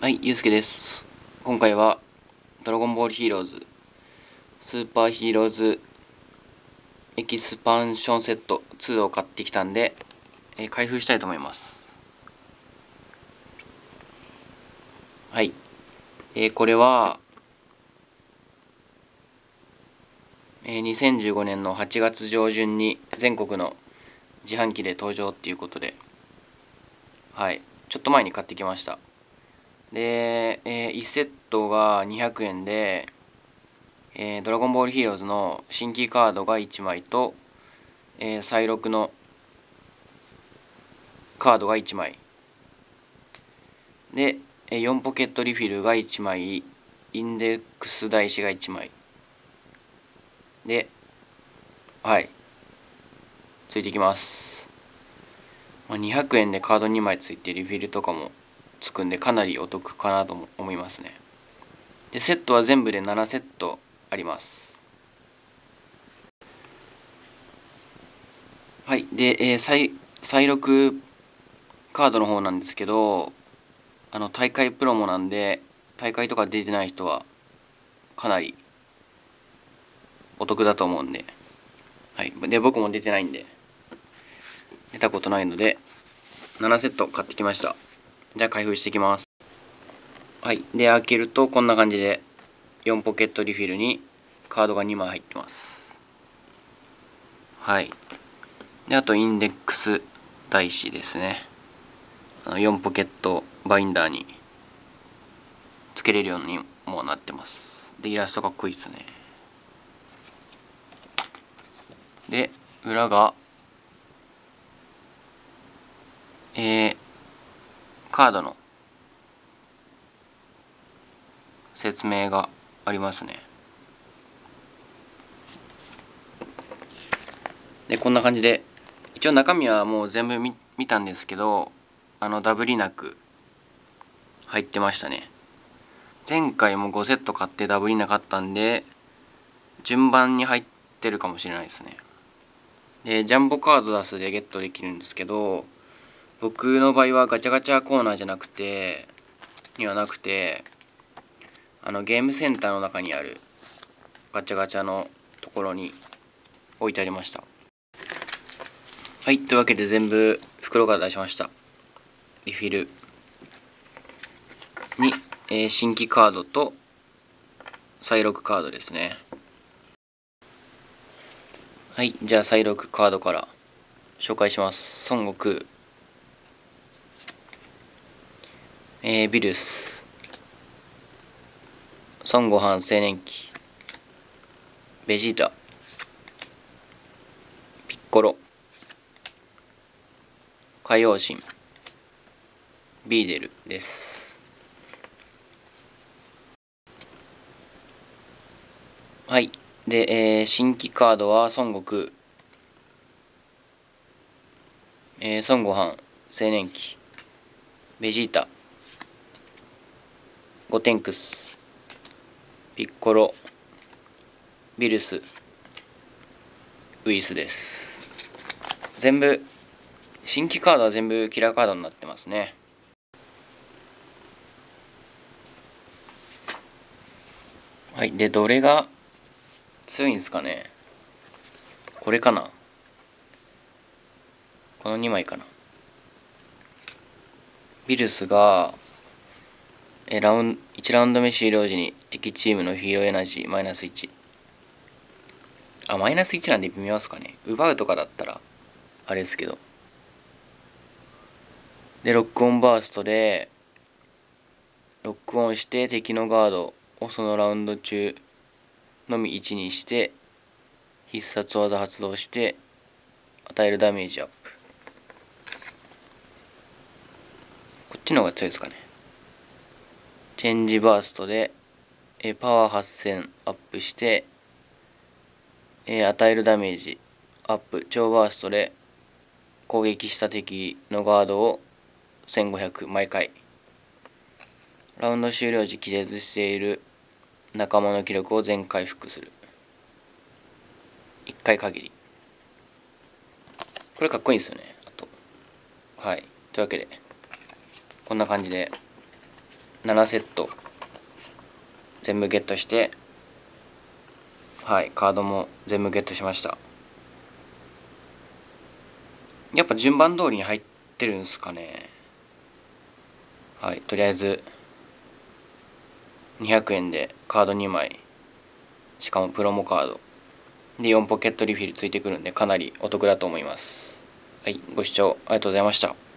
はい、ゆうすけです。今回はドラゴンボールヒーローズスーパーヒーローズエキスパンションセット2を買ってきたんで、開封したいと思います。はい、これは、2015年の8月上旬に全国の自販機で登場っていうことで、はい、ちょっと前に買ってきました。で、1セットが200円で、ドラゴンボールヒーローズの新規カードが1枚と、再録のカードが1枚で、4ポケットリフィルが1枚、インデックス台紙が1枚で、はい、ついてきます。200円でカード2枚ついてリフィルとかもつくんで、かなりお得かなとも思いますね。で、セットは全部で7セットあります。はい、で、再録カードの方なんですけど、大会プロモなんで、大会とか出てない人はかなりお得だと思うんで、はい、で僕も出てないんで、出たことないので7セット買ってきました。じゃあ開封していきます。はい、で開けるとこんな感じで4ポケットリフィルにカードが2枚入ってます。はい、であとインデックス台紙ですね。4ポケットバインダーにつけれるようにもなってます。でイラストかっこいいですね。で裏がカードの説明がありますね。でこんな感じで、一応中身はもう全部見たんですけど、ダブりなく入ってましたね。前回も5セット買ってダブりなかったんで、順番に入ってるかもしれないですね。でジャンボカード出すでゲットできるんですけど、僕の場合はガチャガチャコーナーじゃなくてゲームセンターの中にあるガチャガチャのところに置いてありました。はい、というわけで全部袋から出しました。リフィルに、新規カードと再録カードですね。はい、じゃあ再録カードから紹介します。孫悟空、ビルス、孫悟飯青年期、ベジータ、ピッコロ、海王神、ビーデルです。はい、で、新規カードは孫悟空、孫悟飯青年期、ベジータ、ゴテンクス、ピッコロ、ビルス、ウイスです。全部新規カードは全部キラーカードになってますね。はい、でどれが強いんですかね。これかな、この2枚かな。ビルスが1ラウンド目終了時に敵チームのヒーローエナジーマイナス1、マイナス1なんで微妙ですかね。奪うとかだったらあれですけど。でロックオンバーストでロックオンして敵のガードをそのラウンド中のみ1にして必殺技発動して与えるダメージアップ。こっちの方が強いですかね。チェンジバーストでパワー8000アップして与えるダメージアップ。超バーストで攻撃した敵のガードを1500毎回。ラウンド終了時気絶している仲間の記録を全回復する。1回限り。これかっこいいんですよね。あとはい、というわけでこんな感じで 7セット全部ゲットして、はい、カードも全部ゲットしました。やっぱ順番通りに入ってるんすかね。はい、とりあえず200円でカード2枚、しかもプロモカードで4ポケットリフィルついてくるんで、かなりお得だと思います。はい、ご視聴ありがとうございました。